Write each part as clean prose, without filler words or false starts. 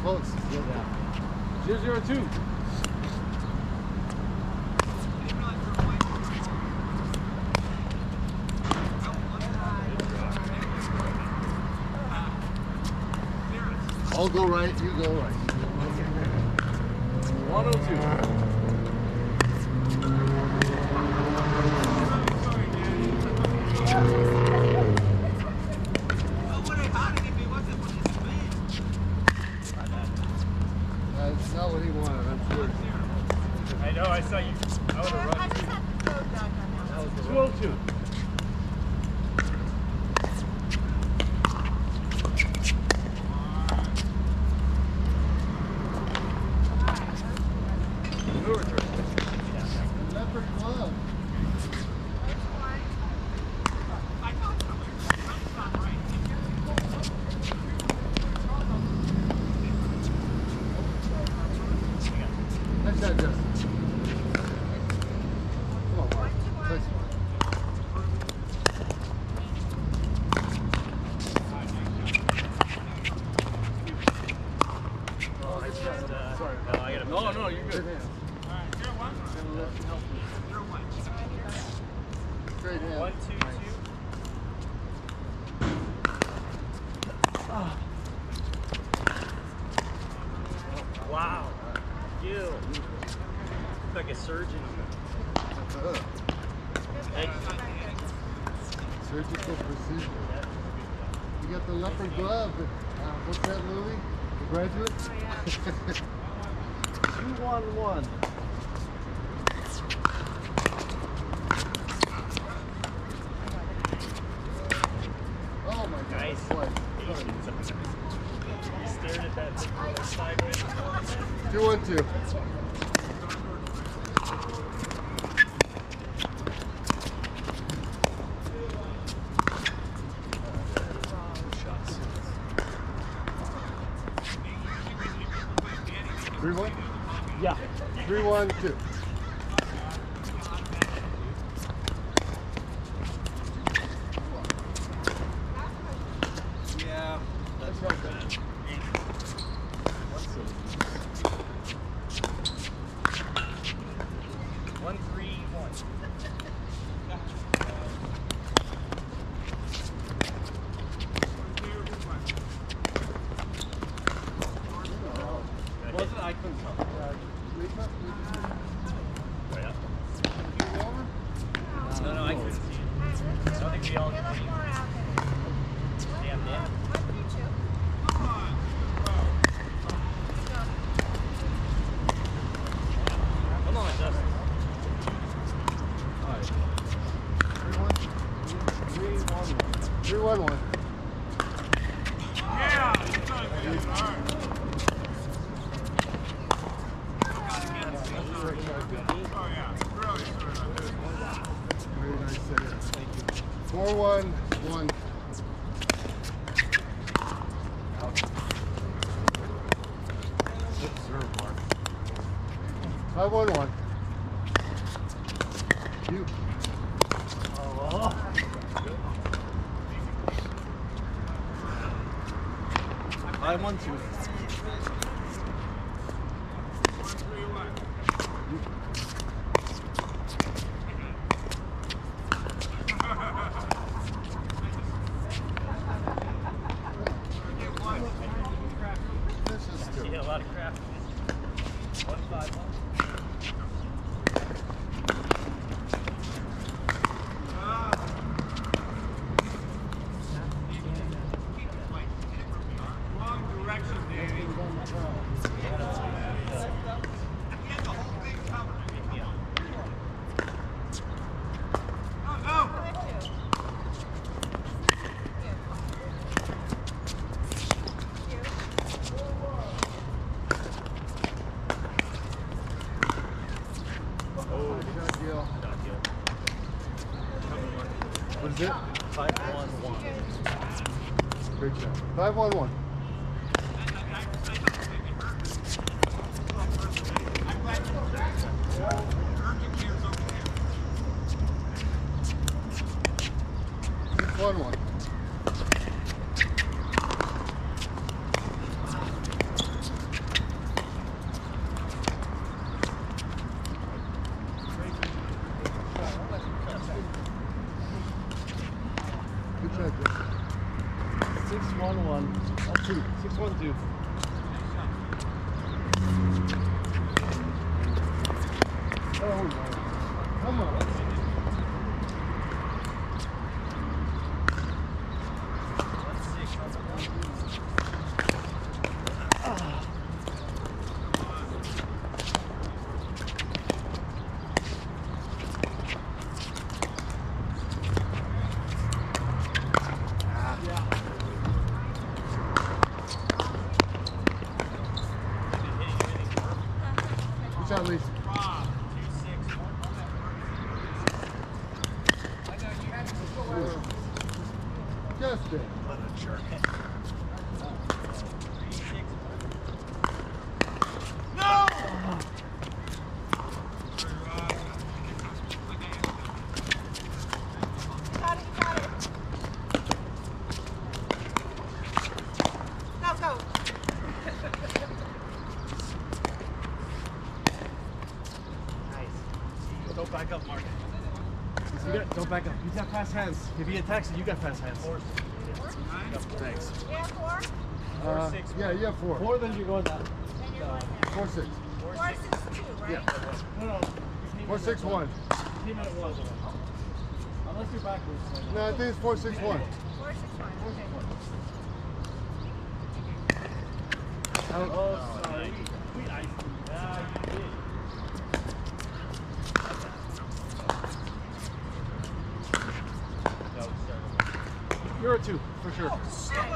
close. Yeah. 0-0-2. I'll go right, you go right. 102. That's not what he wanted, I'm sure. I know, I saw you. I would have run. That was the 202. Leopard glove. 1, 2, 2. Oh. Wow. Gil. Looks like a surgeon. Surgical precision. You got the leopard glove. What's that movie? The Graduate? Oh, yeah. 2-1-1. Oh my God. Nice. He stared at that thing for like 5 minutes. 2-1-2. Yeah. 3-1-2. Yeah, that's right, man. 1, 3, 1. Wasn't I couldn't tell. No, I couldn't see it. I don't think we all can see it. Damn, man. Come on, Justin. All right. 3-1-1. Yeah! All right. Oh, yeah. Very nice set. Thank you. 4-1-1. Good serve, Mark. 5-1-1. You. Oh. 5-1-2. Yeah, a lot of crap. 1-5-1. Wrong direction, Danny. He had the whole thing covered. Oh, no! What is it? 5-1-1. Great job. 5-1-1. Six, 1-1. 6-1-2. Oh, no. Come on. Good job, Lisa. Justin. What a jerk. Got it. Go. Don't back up, Mark. Don't back up. He's got fast hands. If he attacks you, you got fast hands. Thanks. Yeah, 4. Yeah, you have 4. 4, then you're going down. Then you're going down. 4, 6. 4, 6, 2, right? Yeah. No. 4, 6, 1. Team at 1. Unless you're backwards. No, I think it's 4, 6, 1. 4, 6, 1. Okay. Oh, sorry. We iced you. Yeah, you did. You're a 2, for sure. 4, 6, 2.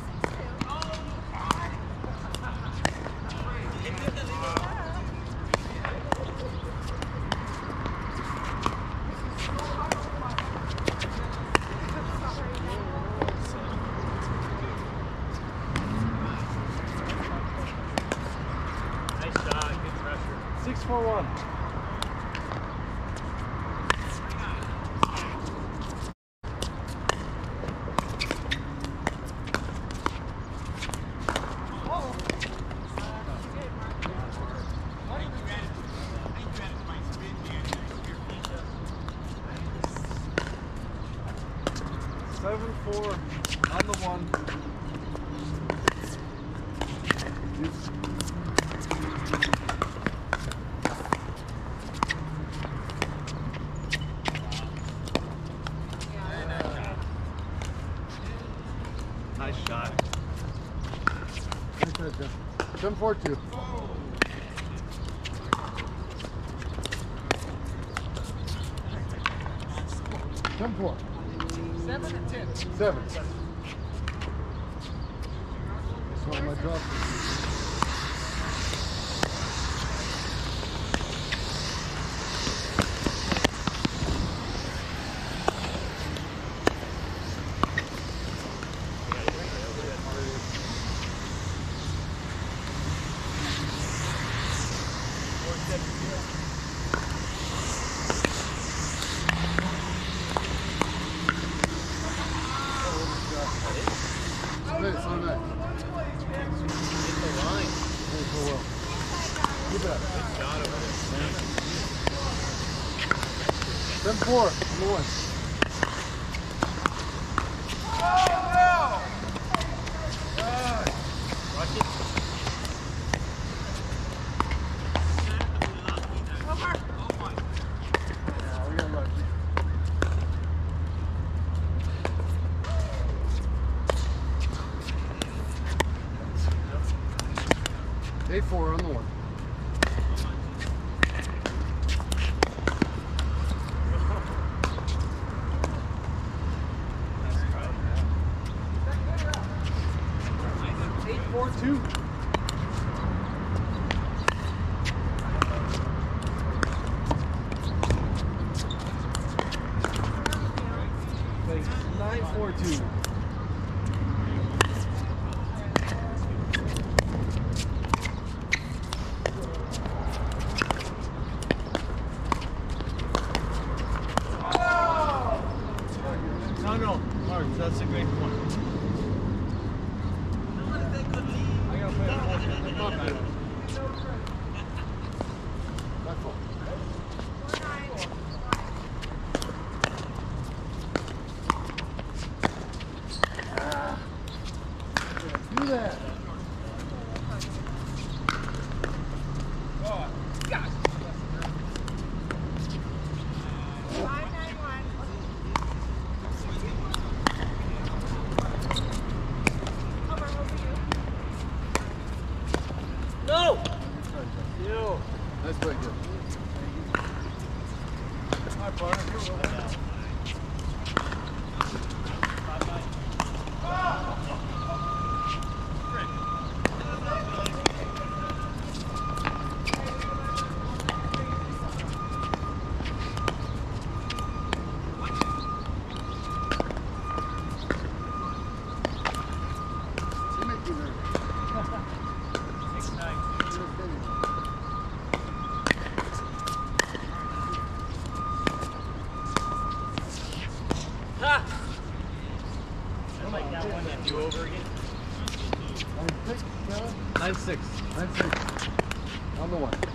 Nice shot. Good pressure. 6-4-1. Seven, 4 on the 1. Nice shot. Nice shot, Justin. 7, 4, 2. Come 4. 7 and 10. 7. That's one of my drops. Play it so nice. Hit the line. Play it so well. Keep it up. Good shot over there. 7, 4 on the 1. Rocket. Yeah, we got lucky. Eight, 4 on the 1. Eight, 4, 2. Thanks. 9, 4, 2. No, Mark, that's a great point. I gotta play a Not good. That's all. 4, 9. Do that. No! You. Nice play, good. Hi, partner. You make me nervous. 6-9. Ha! I like that one that do over again. 9-6, 7? 9-6. 9-6. On the one.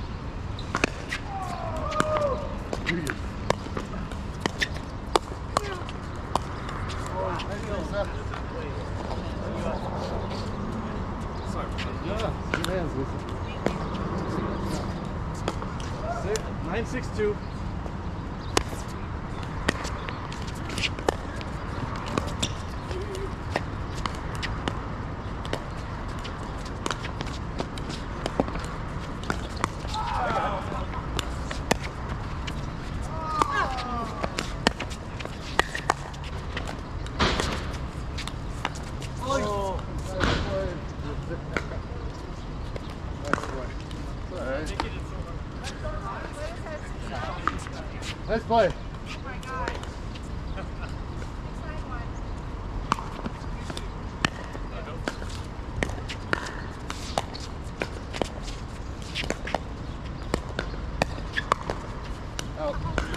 Good. Sorry. Yeah, good hands, Lisa. 9-6-2. Oh, nice play. Nice play. It's all right. Nice play. Oh my God. 691. Out.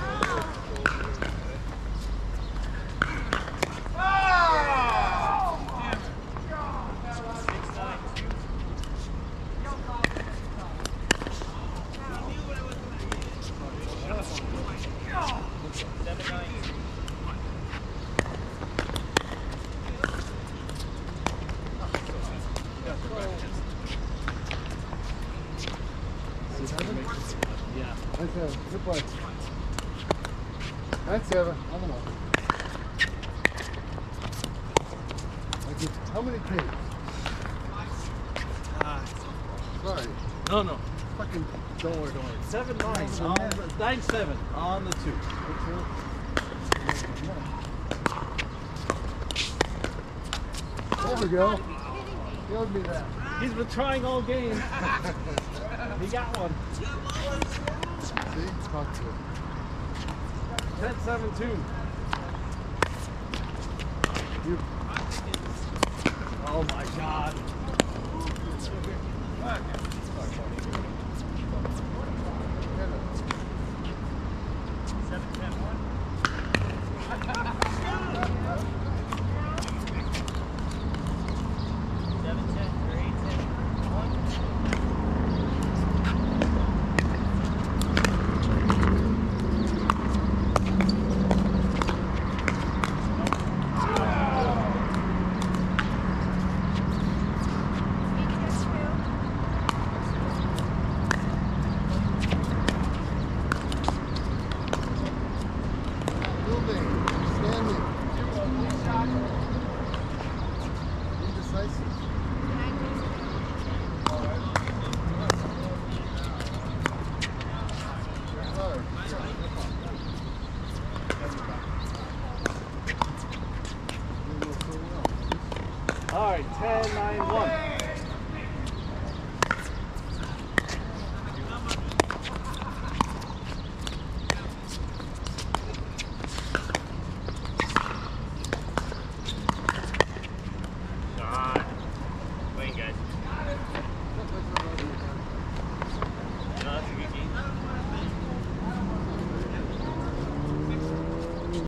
Yeah. 9-7. Good play. 9-7. On the one. Like it's, how many takes? Sorry. No, no. Fucking Don't worry. 7-9 on net. the 9-7 on the 2. There we go. Showed me that. He's been trying all game. He got one. See? Talk to it. 10-7-2. You. Oh my God. Moving. Standing. Indecisive. Hard. All right, 10-9-1.